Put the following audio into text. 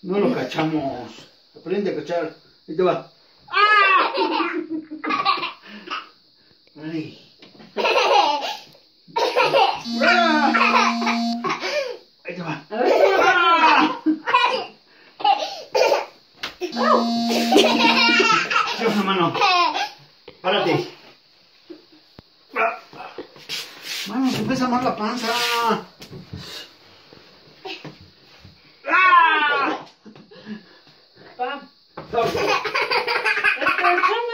No lo cachamos. Aprende a cachar. Ahí te va. Ay. Ahí te va. Lleva una mano. Párate. Mano, se pesa más la panza. Pam. Pam.